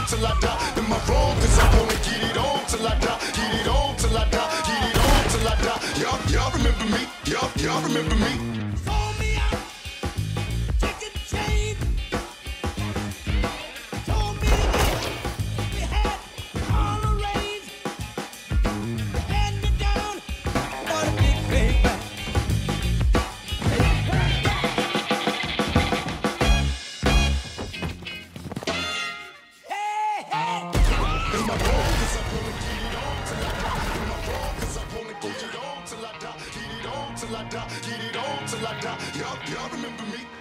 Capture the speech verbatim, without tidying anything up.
till I die. Am I wrong? Cause I wanna get it on till I die. Get it on till I die. Get it on till I die. Y'all, y'all remember me? Y'all, y'all remember me? Sold me out, chicken chain. Told me that we had all arranged. Stand me down for the big paper. Hey, hey. Am I wrong? Cause I wanna get it on till I die. Am I wrong? Cause I wanna get it on till I die. Get it on till I die. Get it on till I die. Y'all, y'all remember me?